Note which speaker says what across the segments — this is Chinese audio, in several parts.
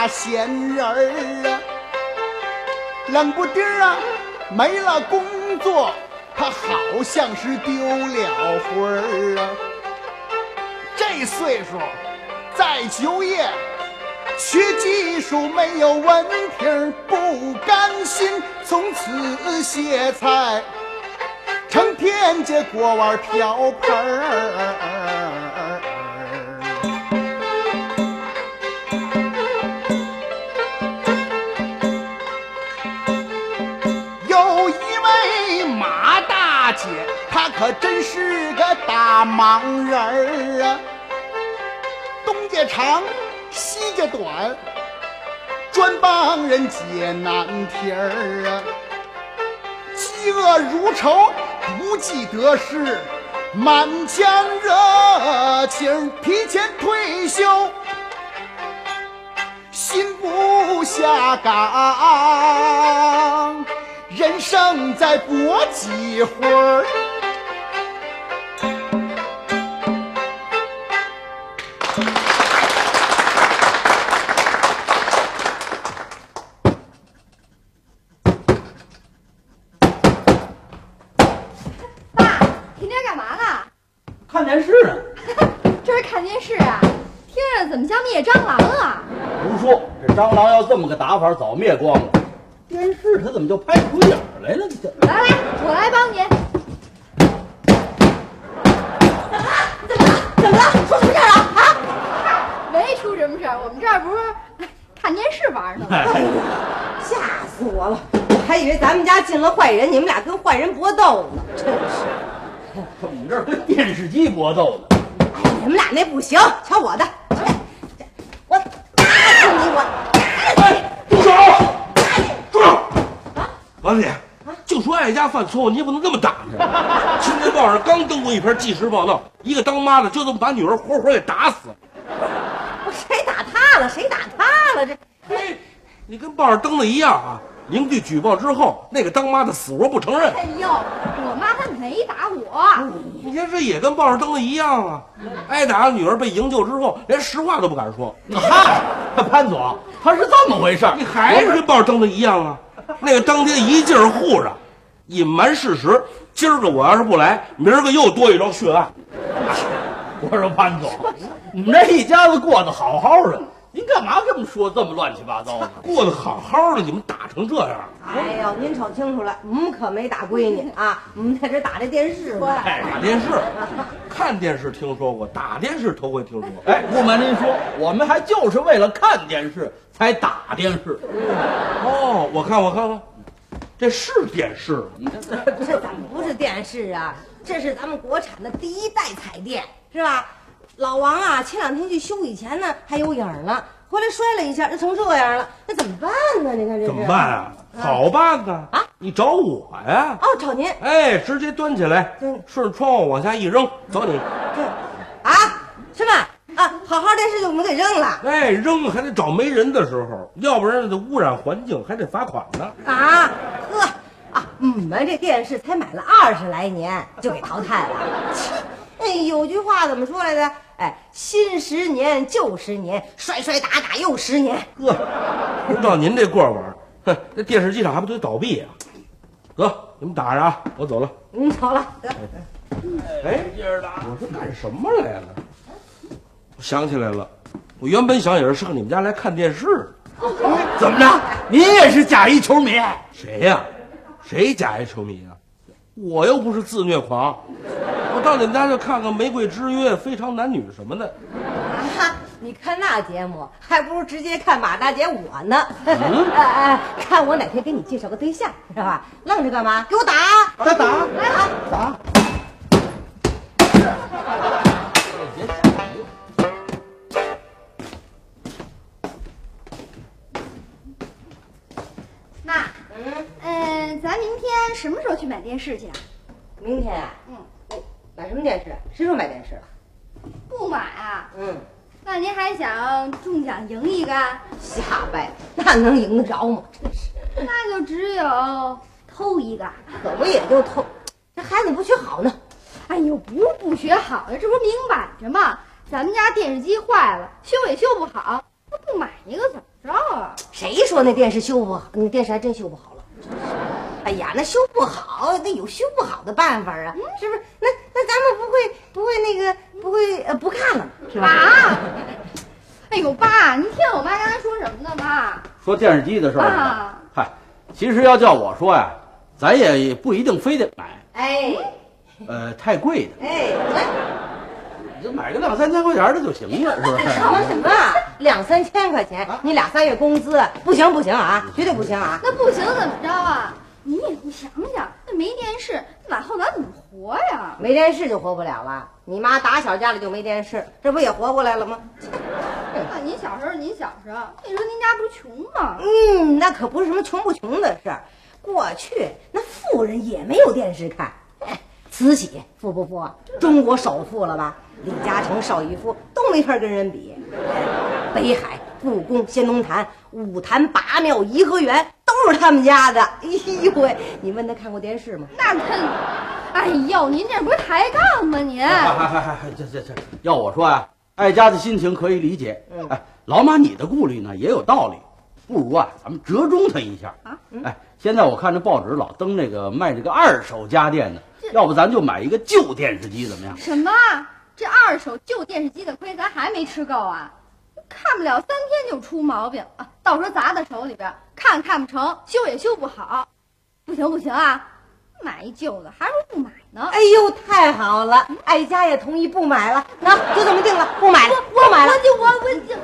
Speaker 1: 大仙人儿啊，冷不丁啊没了工作，他好像是丢了魂儿啊。这岁数再就业，缺技术没有文凭，不甘心从此歇菜，成天接锅碗瓢盆儿。有一位马大姐，她可真是个大忙人儿啊，东家长西家短，专帮人解难题儿啊。饥饿如仇，不计得失，满腔热情，提前退休，心不下岗，人生再搏几回儿。
Speaker 2: 看电视啊。
Speaker 3: 这是看电视啊？听着怎么像灭蟑螂啊？
Speaker 2: 胡说，这蟑螂要这么个打法，早灭光了。电视它怎么就拍出影来了？这
Speaker 3: 来，我来帮你。怎么了？出什么事了啊？没出什么事儿，我们这儿不是看电视玩呢吗？
Speaker 4: 吓死我了！我还以为咱们家进了坏人，你们俩跟坏人搏斗呢，真是。
Speaker 2: 我们这儿跟电视机搏斗呢。
Speaker 4: 哎，你们俩那不行，瞧我的！我打死你！我
Speaker 2: 住手！住手！王姐，就说爱家犯错误，你也不能这么打他。今天报上刚登过一篇纪实报道，一个当妈的就这么把女儿活活给打死。
Speaker 4: 谁打他了？谁打他了？这，
Speaker 2: 哎，你跟报上登的一样啊！您去举报之后，那个当妈的死活不承认。
Speaker 3: 哎呦，我妈她没打我。
Speaker 2: 你看这也跟报上登的一样啊！挨打的女儿被营救之后，连实话都不敢说。
Speaker 5: 嗨，潘总，他是这么回事，
Speaker 2: 你还是跟报上登的一样啊！那个当天一劲儿护着，隐瞒事实。今儿个我要是不来，明儿个又多一桩血案。
Speaker 5: 我说潘总，你们这一家子过得好好的，您干嘛这么说，这么乱七八糟的？
Speaker 2: 过得好好的，你们打成这样？
Speaker 4: 哎呦，您瞅清楚了，我们可没打闺女啊，我们在这打这电视呢。
Speaker 2: 打电视，看电视听说过，打电视头回听说。
Speaker 5: 哎，不瞒您说，我们还就是为了看电视才打电视。
Speaker 2: 哦，我看，这是电视。
Speaker 4: 这怎么不是电视啊？这是咱们国产的第一代彩电，是吧？老王啊，前2天去修以前呢还有影呢，回来摔了一下就成这样了，那怎么办呢？你看这是
Speaker 2: 怎么办啊？好办呢啊！你找我呀？
Speaker 4: 哦，找您。
Speaker 2: 哎，直接端起来，顺着窗户往下一扔，走你。
Speaker 4: 啊，是吧？啊，好好电视就我们给扔了。
Speaker 2: 哎，扔还得找没人的时候，要不然得污染环境，还得罚款呢。
Speaker 4: 啊，呵啊，我们这电视才买了20来年就给淘汰了。哎，有句话怎么说来着？哎，新10年旧10年，摔摔打打又10年。
Speaker 2: 呵，不照您这过法，哼，这电视机厂还不得倒闭啊？得，你们打着啊，我走了。
Speaker 4: 您走了，得。
Speaker 2: 哎，我说干什么来了？我想起来了，我原本想也是上你们家来看电视。
Speaker 5: 怎么着？您也是假一球迷？
Speaker 2: 谁呀？谁假一球迷啊？我又不是自虐狂，我到你们家就看看《玫瑰之约》《非常男女》什么的。
Speaker 4: 啊，你看那节目，还不如直接看马大姐我呢。看我哪天给你介绍个对象，是吧？愣着干嘛？给我打！
Speaker 5: 再打！
Speaker 4: 来啊！
Speaker 5: 打！
Speaker 3: 妈，咱明天什么时候去买电视去啊？
Speaker 4: 明天啊？买什么电视？谁说买电视了？
Speaker 3: 不买啊？那您还想中奖赢一个？
Speaker 4: 瞎掰，那能赢得着吗？真是，
Speaker 3: 那就只有偷一个。
Speaker 4: 可不也就偷，这孩子不学好呢。
Speaker 3: 哎呦，不是不学好呀，这不明摆着吗？咱们家电视机坏了，修也修不好，那不买一个怎么着
Speaker 4: 说那电视修不好，那电视还真修不好了。哎呀，那修不好，那有修不好的办法啊，是不是？那咱们不看了，是吧？
Speaker 3: 啊！哎呦，爸，您听我妈刚才说什么呢？妈，
Speaker 5: 说电视机的事儿
Speaker 3: 啊。
Speaker 5: 嗨，其实要叫我说呀，咱也不一定非得买，
Speaker 4: 哎，
Speaker 5: 太贵的，
Speaker 4: 哎，
Speaker 5: 你就买个2、3千块钱的就行了，是不是？
Speaker 4: 什么2、3千块钱？你2、3月工资，不行啊，绝对不行啊！
Speaker 3: 那不行怎么着啊？你也不想想，那没电视，往后咱怎么活呀？
Speaker 4: 没电视就活不了了。你妈打小家里就没电视，这不也活过来了吗？
Speaker 3: 那您小时候，那时候您家不是穷吗？
Speaker 4: 那可不是什么穷不穷的事儿。过去那富人也没有电视看。慈禧富不富？中国首富了吧？李嘉诚、邵逸夫都没法跟人比。北海、故宫、先农坛、五坛、八庙、颐和园都是他们家的。哎呦喂，你问他看过电视吗？
Speaker 3: 那他，哎呦，您这不是抬杠吗？您，
Speaker 5: 这，要我说呀，爱家的心情可以理解。哎，老马你的顾虑呢也有道理，不如啊，咱们折中他一下啊。哎，现在我看这报纸老登那个卖这个2手家电的，要不咱就买一个旧电视机怎么样？
Speaker 3: 什么？这2手旧电视机的亏咱还没吃够啊？看不了3天就出毛病啊！到时候砸在手里边，看不成，修也修不好，不行啊！买一旧的还不如不买呢。
Speaker 4: 哎呦，太好了，爱家也同意不买了，那就这么定了，不买了，不买了。
Speaker 3: 我就。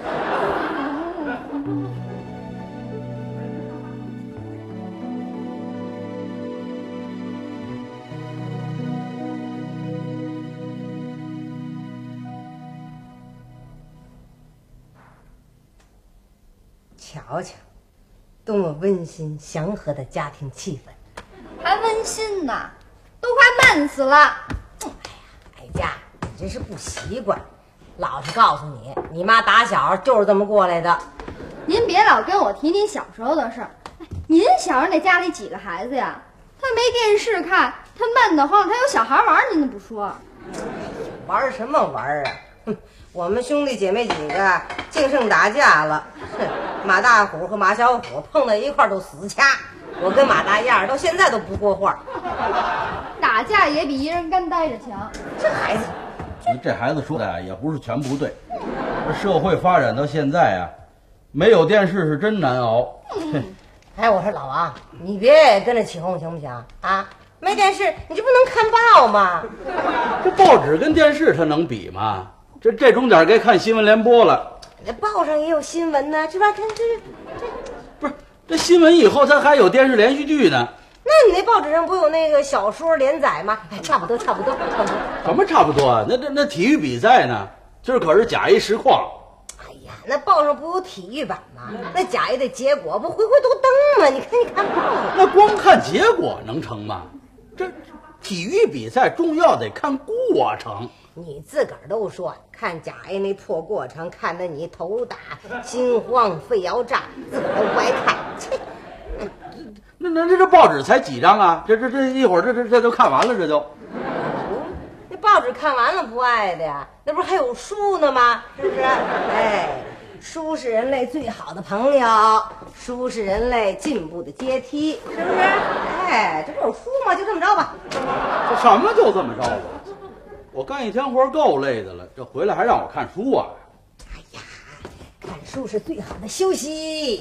Speaker 4: 瞧瞧，多么温馨祥和的家庭气氛，
Speaker 3: 还温馨呢，都快闷死了。
Speaker 4: 哎呀，爱家，你这是不习惯。老实告诉你，你妈打小就是这么过来的。
Speaker 3: 您别老跟我提您小时候的事儿。您小时候那家里几个孩子呀？他没电视看，他闷得慌，他有小孩玩，您都不说。
Speaker 4: 玩什么玩啊？我们兄弟姐妹几个净剩打架了。马大虎和马小虎碰到一块儿都死掐，我跟马大燕到现在都不过话。
Speaker 3: 打架也比一人干待着强。
Speaker 4: 这孩子，
Speaker 5: 这孩子说的呀也不是全不对。这社会发展到现在啊，没有电视是真难熬。
Speaker 4: 哎，我说老王，你别跟着起哄行不行啊？没电视，你这不能看报吗？
Speaker 5: 这报纸跟电视它能比吗？这钟点该看新闻联播了。
Speaker 4: 这报上也有新闻呢，这吧？这
Speaker 5: 不是这新闻以后它还有电视连续剧呢。
Speaker 4: 那你那报纸上不有那个小说连载吗？哎，差不多。
Speaker 5: 什么差不多啊？那体育比赛呢？今儿可是甲 A 实况。
Speaker 4: 哎呀，那报上不有体育版吗？那甲 A 的结果不回都登吗？你看报上，
Speaker 5: 那光看结果能成吗？这体育比赛重要得看过程。
Speaker 4: 你自个儿都说看甲 A 那破过程，看得你头大心慌肺要炸，自个儿都不爱看。切，
Speaker 5: 那这报纸才几张啊？这一会儿这都看完了，这就。
Speaker 4: 那报纸看完了不爱的呀？那不是还有书呢吗？是不是？哎，书是人类最好的朋友，书是人类进步的阶梯，是不是？哎，这不有书吗？就这么着吧。
Speaker 5: 这什么就这么着吧？我干一天活够累的了，这回来还让我看书啊？
Speaker 4: 哎呀，看书是最好的休息。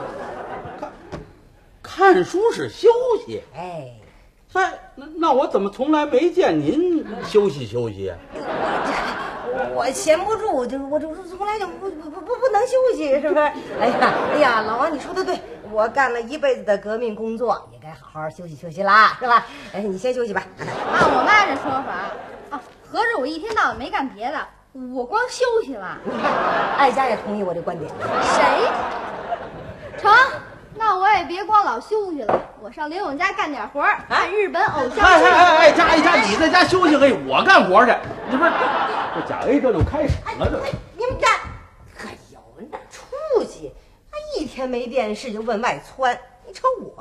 Speaker 5: 看书是休息？
Speaker 4: 哎，
Speaker 5: 那我怎么从来没见您休息休息啊？
Speaker 4: 我闲不住，我从来就不能休息，是不是？哎呀，老王你说的对，我干了一辈子的革命工作，也该好好休息休息啦，是吧？哎，你先休息吧。
Speaker 3: 按我妈这说法啊，合着我一天到晚没干别的，我光休息了。
Speaker 4: 爱家也同意我这观点。
Speaker 3: 谁？成，那我也别光老休息了，我上刘勇家干点活儿，看日本偶像剧。
Speaker 5: 哎，家，你在家休息，我干活去。你不是这甲 A 这就开始了，这。
Speaker 4: 你们干，可有人点出息？他一天没电视就问外窜，你瞅我，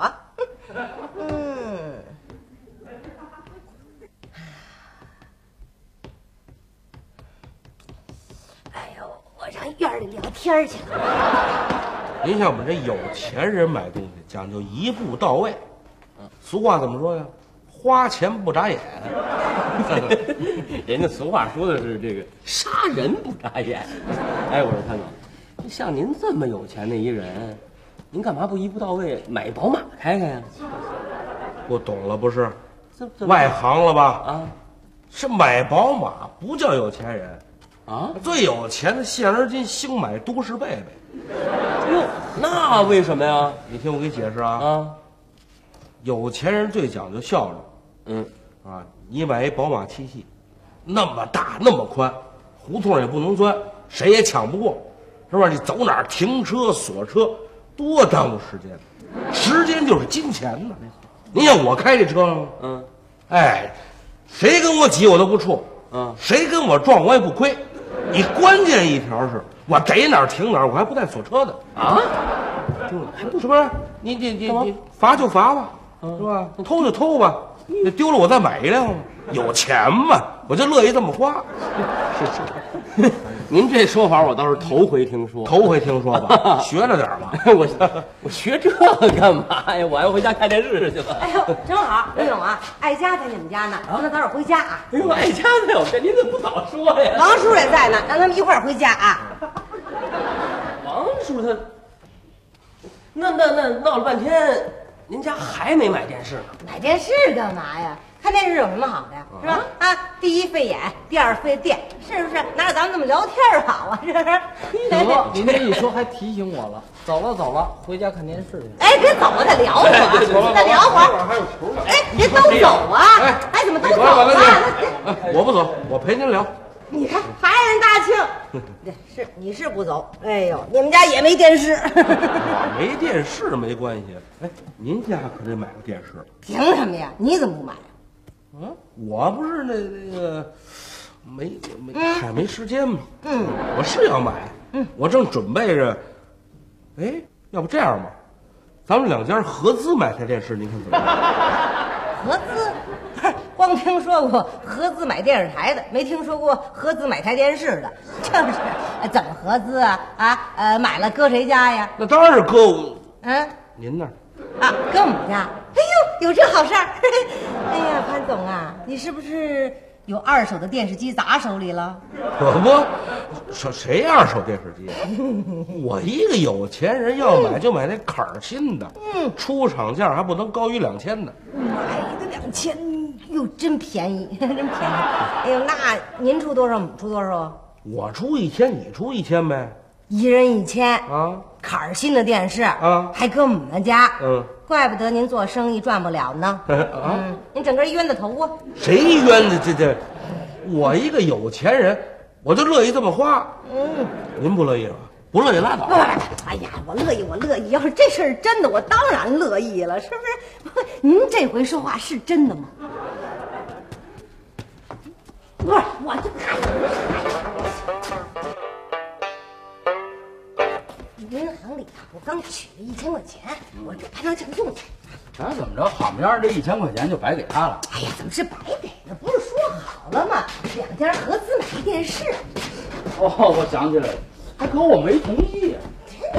Speaker 4: 哎呦，我上院里聊天去了。
Speaker 2: 您像我们这有钱人买东西讲究一步到位，俗话怎么说呀？花钱不眨眼。
Speaker 6: 人家俗话说的是这个杀人不眨眼。哎，我说潘总，像您这么有钱的一人，您干嘛不一步到位买宝马开开呀？
Speaker 2: 不懂了不是？
Speaker 6: 这
Speaker 2: 外行了吧？
Speaker 6: 啊，
Speaker 2: 是买宝马不叫有钱人
Speaker 6: 啊，
Speaker 2: 最有钱的现而今兴买都市贝贝。
Speaker 6: 哟，那为什么呀？
Speaker 2: 你听我给你解释啊。
Speaker 6: 啊，
Speaker 2: 有钱人最讲究效率。啊，你买一宝马7系，那么大那么宽，胡同也不能钻，谁也抢不过，是吧？你走哪儿停车锁车，多耽误时间，时间就是金钱呢。你像我开这车了，哎，谁跟我挤我都不怵，谁跟我撞我也不亏。你关键一条是我逮哪儿停哪儿，我还不带锁车的
Speaker 6: 啊，
Speaker 2: 还不是不是？你罚就罚吧，是吧？偷就偷吧。那丢了我再买一辆，有钱嘛，我就乐意这么花。
Speaker 6: 是，您这说法我倒是头回听说。
Speaker 2: 头回听说吧，学了点吧。
Speaker 6: 我学这干嘛呀？我要回家看电视去了。
Speaker 4: 哎呦，正好，刘勇啊，艾佳在你们家呢，让他早点回家啊。
Speaker 6: 哎呦，艾佳在我这，您怎么不早说呀？
Speaker 4: 王叔也在呢，让他们一块儿回家啊。
Speaker 6: 王叔他，那闹了半天，您家还没买电视呢？
Speaker 4: 买电视干嘛呀？看电视有什么好的呀？是吧？啊，第一费眼，第二费电，是不是？哪有咱们这么聊天好啊？是不是？
Speaker 7: 得，您这一说还提醒我了。走了，回家看电视去。
Speaker 4: 哎，别走啊，再聊会儿，再聊会儿。
Speaker 2: 还有球呢。
Speaker 4: 哎，别都走啊！哎，怎么都走啊？
Speaker 2: 我不走，我陪您聊。
Speaker 4: 你看，还人大庆，是你是不走？哎呦，你们家也没电视。
Speaker 2: 我没电视没关系。哎，您家可得买个电视。
Speaker 4: 凭什么呀？你怎么不买？
Speaker 2: 我不是那个没时间嘛。我是要买。我正准备着。哎，要不这样吧，咱们两家合资买台电视，您看怎么样？
Speaker 4: 合资？不是，光听说过合资买电视台的，没听说过合资买台电视的。这是怎么合资啊？买了搁谁家呀？
Speaker 2: 那当然是搁我。您那儿。
Speaker 4: 啊，搁我们家。哎呦，有这好事儿！哎呀，潘总啊，你是不是有二手的电视机砸手里了？
Speaker 2: 可不，谁二手电视机？我一个有钱人要买就买那坎儿新的，出厂价还不能高于2000的。
Speaker 4: 买个2000，哟，真便宜，真便宜。哎呦，那您出多少，我们出多少啊？
Speaker 2: 我出1000，你出1000呗。
Speaker 4: 一人1000
Speaker 2: 啊！
Speaker 4: 坎儿新的电视
Speaker 2: 啊，
Speaker 4: 还搁我们家。怪不得您做生意赚不了呢。您整个冤的头啊！
Speaker 2: 谁冤的？这，我一个有钱人，我就乐意这么花。您不乐意吗？不乐意拉倒。
Speaker 4: 哎呀，我乐意。要是这事儿真的，我当然乐意了，是不是？您这回说话是真的吗？不是，我就看银行里啊，我刚取了1000块钱，我这还能这么用去。
Speaker 5: 咱怎么着，好面儿这1000块钱就白给他了？
Speaker 4: 哎呀，怎么是白给呢？不是说好了吗？两家合资买电视。
Speaker 5: 哦，我想起来了，可我没同意啊。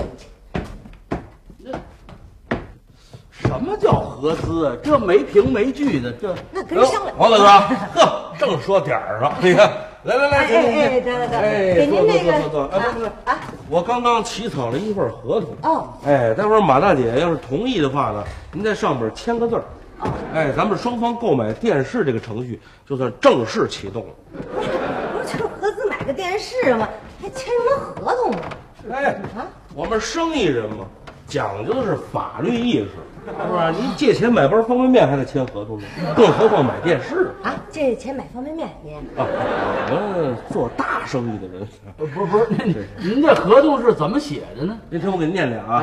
Speaker 5: 什么叫合资啊？这没凭没据的，这
Speaker 4: 那跟商量。
Speaker 2: 王大哥，呵，正说点儿上，你看，来，
Speaker 4: 得，给您那个
Speaker 2: 坐。哎，不是啊，我刚刚起草了一份合同。
Speaker 4: 哦，
Speaker 2: 哎，待会儿马大姐要是同意的话呢，您在上边签个字儿。哎，咱们双方购买电视这个程序就算正式启动了。
Speaker 4: 不是，就是合资买个电视嘛，还签什么合同啊？
Speaker 2: 哎，我们生意人嘛，讲究的是法律意识。是吧？您借钱买包方便面还得签合同呢，更何况买电视
Speaker 4: 啊？借钱买方便面，您
Speaker 2: 我们做大生意的人，
Speaker 5: 不是，您这合同是怎么写的呢？
Speaker 2: 您听我给您念念啊！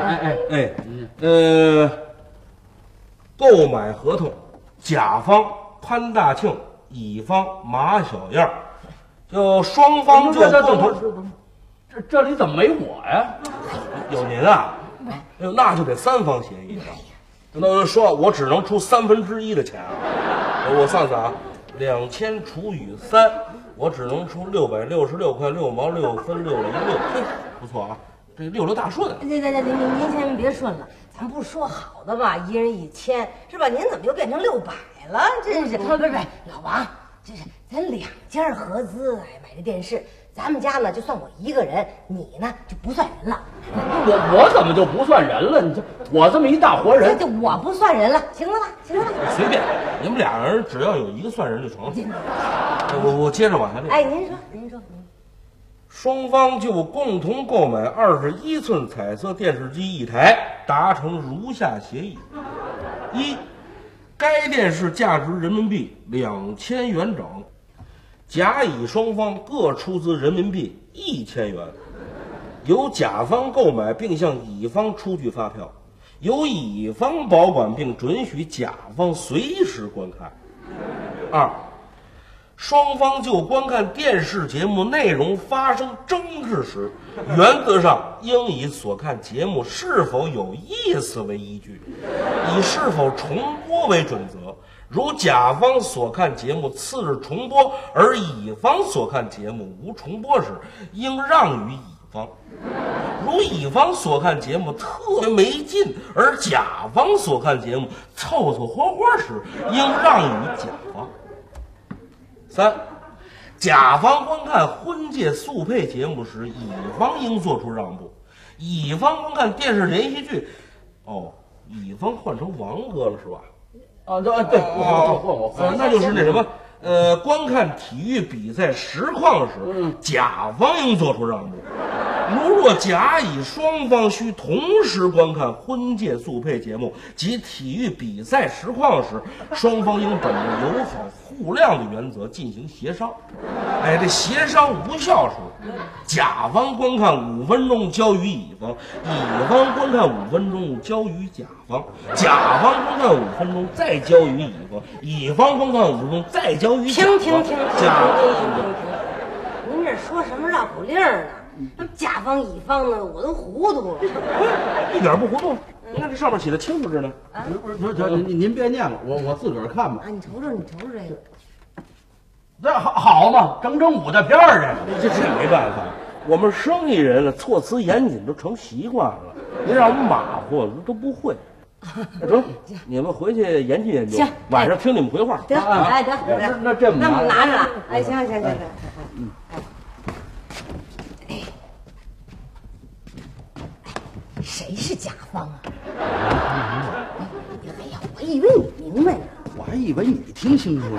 Speaker 2: 购买合同，甲方潘大庆，乙方马小燕，就双方就共同。
Speaker 5: 这里怎么没我呀？
Speaker 2: 有您啊？那就得3方协议了。那说我只能出1/3的钱啊！我算算啊，2000除以3，我只能出666块6毛6分6了1/6，不错啊。 这66大顺。
Speaker 4: 您千万别顺了，咱不是说好的吗？一人1000，是吧？您怎么又变成600了？真是，不是，老王，这是咱2家合资买这电视。咱们家呢，就算我一个人，你呢就不算人了。
Speaker 5: 我怎么就不算人了？你这我这么一大活人，
Speaker 4: 就我不算人了，行了吧？
Speaker 2: 随便，你们俩人只要有一个算人就成了。我接着往下列。
Speaker 4: 哎，您说。
Speaker 2: 双方就共同购买21寸彩色电视机1台，达成如下协议：一，该电视价值人民币2000元整。甲乙双方各出资人民币1000元，由甲方购买并向乙方出具发票，由乙方保管并准许甲方随时观看。二，双方就观看电视节目内容发生争执时，原则上应以所看节目是否有意思为依据，以是否重播为准则。如甲方所看节目次日重播，而乙方所看节目无重播时，应让与乙方。如乙方所看节目特别没劲，而甲方所看节目凑凑合合时，应让与甲方。三，甲方观看婚介速配节目时，乙方应做出让步。乙方观看电视连续剧，乙方换成王哥了是吧？
Speaker 5: 对，我
Speaker 2: 那就是那什么，观看体育比赛实况时，甲方应做出让步。如若甲乙双方需同时观看婚介速配节目及体育比赛实况时，双方应本着友好互谅的原则进行协商。这协商无效时，甲方观看5分钟交于乙方，乙方观看5分钟交于甲方，甲方观看5分钟再交于乙方，乙方观看5分钟再交于甲方。
Speaker 4: 停！您这说什么绕口令呢？那甲方乙方呢，我都糊涂了。
Speaker 2: 一点不糊涂，你看这上面写的清楚着呢。
Speaker 5: 不是，您别念了，我自个儿看吧。
Speaker 4: 你瞅瞅这个，
Speaker 5: 这好嘛，整5大片儿
Speaker 2: 这没办法，我们生意人了，措辞严谨都成习惯了，您让我们马虎都不会。得，你们回去研究研究，晚上听你们回话。
Speaker 4: 得，
Speaker 5: 那这么
Speaker 4: 拿着了。哎，行。谁是甲方啊？哎呀，我以为你明白呢。
Speaker 5: 我还以为你听清楚了。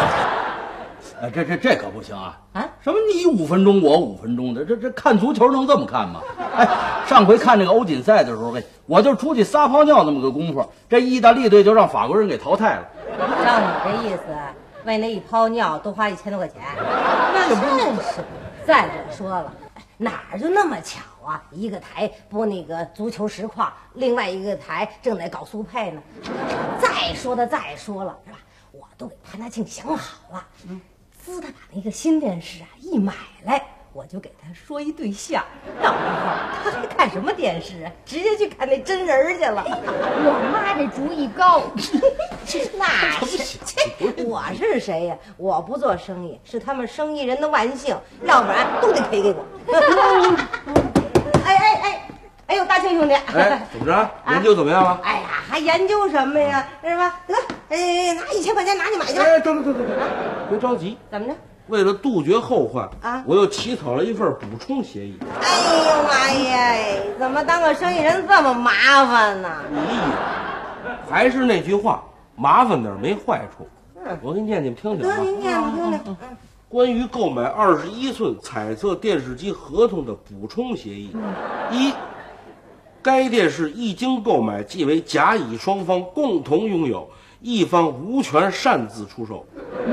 Speaker 5: 这可不行啊！什么你5分钟我5分钟的，这看足球能这么看吗？上回看这个欧锦赛的时候，我就出去撒泡尿那么个功夫，这意大利队就让法国人给淘汰了。
Speaker 4: 照你这意思，为那一泡尿多花1000多块钱，那也真是。再者说了，哪儿就那么巧啊？一个台播那个足球实况，另外一个台正在搞速配呢。再说了，是吧？我都给潘大庆想好了，自他把那个新电视一买来，我就给他说一对象，到时候他还看什么电视啊？直接去看那真人去了。
Speaker 3: 我妈这主意高，
Speaker 4: 那是我是谁呀？我不做生意，是他们生意人的万幸，要不然都得赔给我。哎呦，大庆兄弟，
Speaker 2: 怎么着？研究怎么样了？
Speaker 4: 哎呀，还研究什么呀？是吧？得，拿1000块钱拿去买去。
Speaker 2: 等，别着急。
Speaker 4: 怎么着？
Speaker 2: 为了杜绝后患我又起草了一份补充协议。
Speaker 4: 哎呦妈呀，怎么当个生意人这么麻烦呢？
Speaker 2: 还是那句话，麻烦点没坏处。我给你念，你们听听。
Speaker 4: 您念，听听。
Speaker 2: 关于购买21寸彩色电视机合同的补充协议：一，该电视一经购买即为甲乙双方共同拥有，一方无权擅自出售。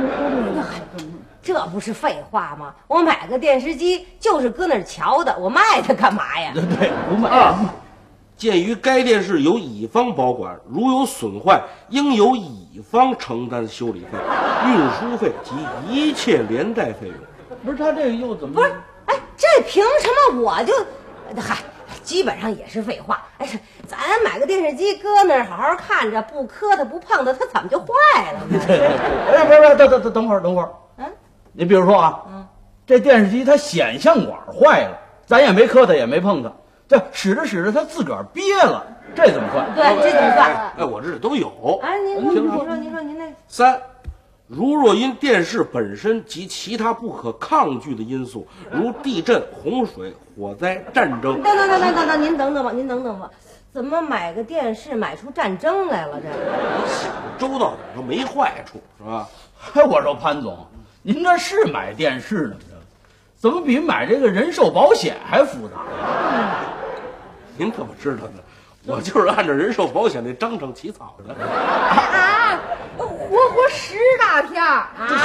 Speaker 4: 这不是废话吗？我买个电视机就是搁那儿瞧的，我卖它干嘛呀？
Speaker 5: 对，不卖。
Speaker 2: 二，鉴于该电视由乙方保管，如有损坏，应由乙方承担修理费、运输费及一切连带费用。
Speaker 5: 不是他这个又怎么？
Speaker 4: 不是，这凭什么我就？基本上也是废话。咱买个电视机搁那儿好好看着，不磕它不碰它，它怎么就坏了呢？
Speaker 5: 不是，等会儿。你比如说这电视机它显像管坏了，咱也没磕它也没碰它， 这使着使着他自个儿憋了，这怎么算？
Speaker 4: 对，这怎么算？
Speaker 2: 哎，我这里都有。
Speaker 4: 哎，您说您那
Speaker 2: 3，如若因电视本身及其他不可抗拒的因素，如地震、洪水、火灾、战争。
Speaker 4: 等，您等等吧，怎么买个电视买出战争来了？这
Speaker 2: 想周到点都没坏处，是吧？
Speaker 5: 哎，我说潘总，您这是买电视呢，怎么比买这个人寿保险还复杂？
Speaker 2: 您怎么知道的？我就是按照人寿保险那章程起草的。
Speaker 3: 啊，活10大片啊！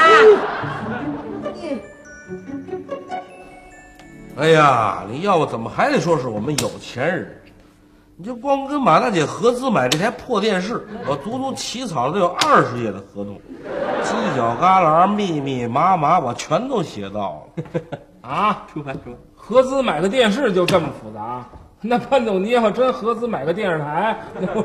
Speaker 2: 哎呀，你要不怎么还得说是我们有钱人？你就光跟马大姐合资买这台破电视，我足足起草了得有20页的合同，犄角旮旯、密密麻麻，我全都写到了。
Speaker 7: 啊，合资买个电视就这么复杂？那潘总，你要真合资买个电视台，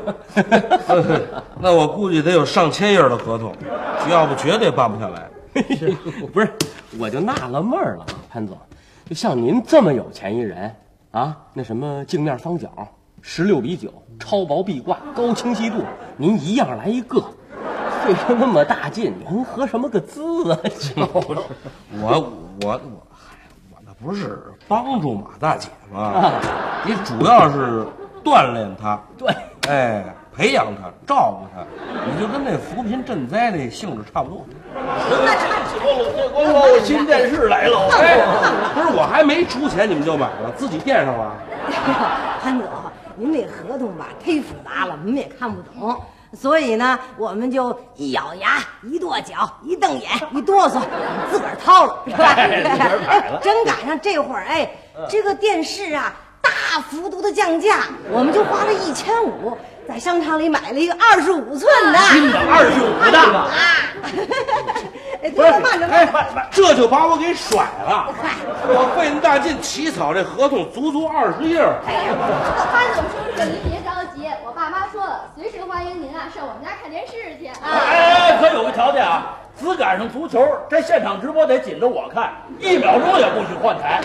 Speaker 2: 那我估计得有上千页的合同，要不绝对办不下来。
Speaker 6: 不是，我就纳了闷了，潘总，就像您这么有钱一人啊，那什么镜面方角、16:9、超薄壁挂、高清晰度，您一样来一个。费了那么大劲，您合什么个资啊？
Speaker 2: 我那不是帮助马大姐吗？你主要是锻炼她，
Speaker 6: 对，
Speaker 2: 哎，培养她，照顾她，你就跟那扶贫赈灾那性质差不多。
Speaker 5: 我新电视来了，
Speaker 2: 哎，不是，我还没出钱，你们就买了，自己垫上了。
Speaker 4: 潘总，您那合同吧忒复杂了，我们也看不懂。所以呢，我们就一咬牙、一跺脚、一瞪眼、一哆嗦，自个儿掏了，是吧？真赶上这会儿，哎，这个电视啊，大幅度的降价，我们就花了1500，在商场里买了一个25寸的，
Speaker 5: 新的25的。
Speaker 4: 不是，慢着，
Speaker 2: 这就把我给甩了。我费那么大劲起草这合同，足足20页。
Speaker 3: 潘总叔叔，您别着急，我爸妈说了，随时欢迎您啊上我们家看电视去。
Speaker 5: 哎，可有个条件啊，只赶上足球，这现场直播得紧着我看，1秒钟也不许换台。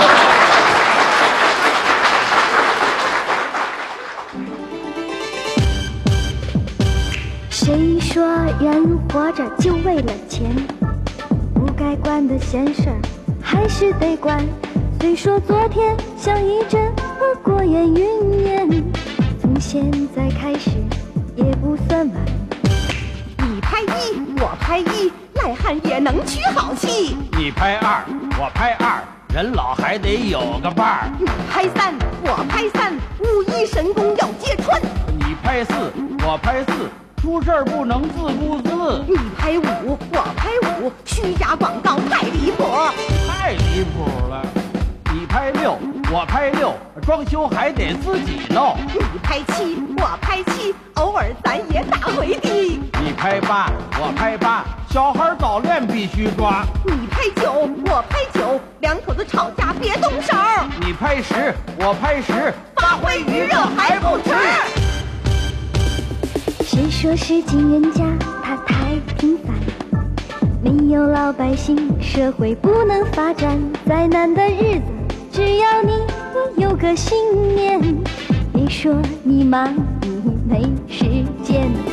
Speaker 8: 谁说人活着就为了钱？不该管的闲事儿还是得管。虽说昨天像一阵过眼云烟，从现在开始也不算晚。
Speaker 9: 你拍1，我拍1，赖汉也能取好戏。
Speaker 5: 你拍2，我拍2，人老还得有个伴儿。
Speaker 9: 你拍3，我拍3，武艺神功要揭穿。
Speaker 5: 你拍4，我拍4。出事儿不能自顾自，
Speaker 9: 你拍5，我拍5，虚假广告太离谱，
Speaker 5: 太离谱了。你拍6，我拍6，装修还得自己弄。
Speaker 9: 你拍7，我拍7，偶尔咱也打回地。
Speaker 5: 你拍8，我拍8，小孩早恋必须抓。
Speaker 9: 你拍9，我拍9，两口子吵架别动手。
Speaker 5: 你拍10，我拍10，
Speaker 9: 发挥余热还不迟。
Speaker 8: 谁说是金人家他太平凡？没有老百姓，社会不能发展。再难的日子，只要你有个信念。别说你忙，你没时间。